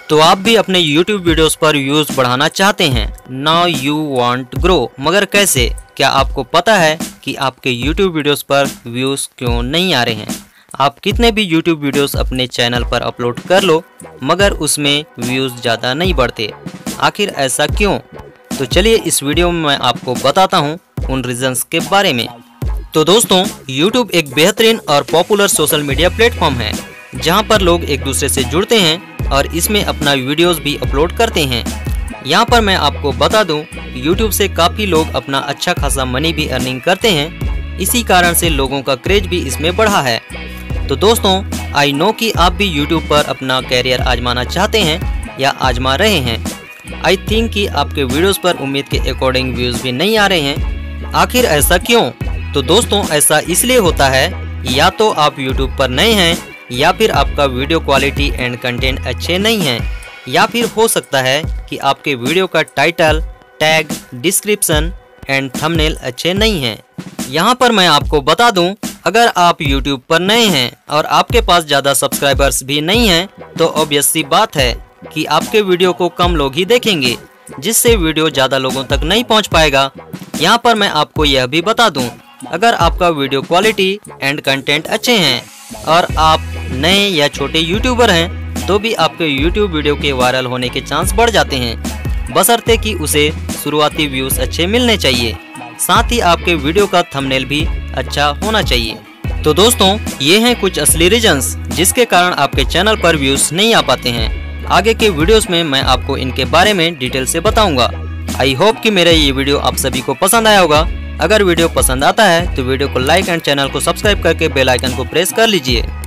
तो आप भी अपने YouTube वीडियोस पर व्यूज बढ़ाना चाहते हैं, नाउ यू वांट ग्रो, मगर कैसे? क्या आपको पता है कि आपके YouTube वीडियोस पर व्यूज क्यों नहीं आ रहे हैं? आप कितने भी YouTube वीडियोस अपने चैनल पर अपलोड कर लो मगर उसमें व्यूज ज़्यादा नहीं बढ़ते। आखिर ऐसा क्यों? तो चलिए इस वीडियो में मैं आपको बताता हूँ उन रीजंस के बारे में। तो दोस्तों, YouTube एक बेहतरीन और पॉपुलर सोशल मीडिया प्लेटफॉर्म है जहाँ पर लोग एक दूसरे से जुड़ते हैं और इसमें अपना वीडियोस भी अपलोड करते हैं। यहाँ पर मैं आपको बता दूं, YouTube से काफ़ी लोग अपना अच्छा खासा मनी भी अर्निंग करते हैं। इसी कारण से लोगों का क्रेज भी इसमें बढ़ा है। तो दोस्तों, आई नो कि आप भी YouTube पर अपना कैरियर आजमाना चाहते हैं या आजमा रहे हैं। आई थिंक कि आपके वीडियोस पर उम्मीद के अकॉर्डिंग व्यूज़ भी नहीं आ रहे हैं। आखिर ऐसा क्यों? तो दोस्तों, ऐसा इसलिए होता है या तो आप YouTube पर नए हैं या फिर आपका वीडियो क्वालिटी एंड कंटेंट अच्छे नहीं हैं, या फिर हो सकता है कि आपके वीडियो का title, tag, description and thumbnail अच्छे नहीं हैं। यहाँ पर मैं आपको बता दूं, अगर आप YouTube पर नए हैं और आपके पास ज़्यादा सब्सक्राइबर्स भी नहीं हैं तो ऑब्वियस सी बात है कि आपके वीडियो को कम लोग ही देखेंगे, जिससे वीडियो ज़्यादा लोगों तक नहीं पहुँच पाएगा। यहाँ पर मैं आपको यह भी बता दूँ, अगर आपका वीडियो क्वालिटी एंड कंटेंट अच्छे हैं और आप नए या छोटे यूट्यूबर हैं तो भी आपके YouTube वीडियो के वायरल होने के चांस बढ़ जाते हैं, बशर्ते कि उसे शुरुआती व्यूज़ अच्छे मिलने चाहिए। साथ ही आपके वीडियो का थंबनेल भी अच्छा होना चाहिए। तो दोस्तों, ये हैं कुछ असली रीजंस जिसके कारण आपके चैनल पर व्यूज़ नहीं आ पाते हैं। आगे के वीडियोस में मैं आपको इनके बारे में डिटेल से बताऊंगा। आई होप कि मेरा ये वीडियो आप सभी को पसंद आया होगा। अगर वीडियो पसंद आता है तो वीडियो को लाइक एंड चैनल को सब्सक्राइब करके बेल आइकन को प्रेस कर लीजिए।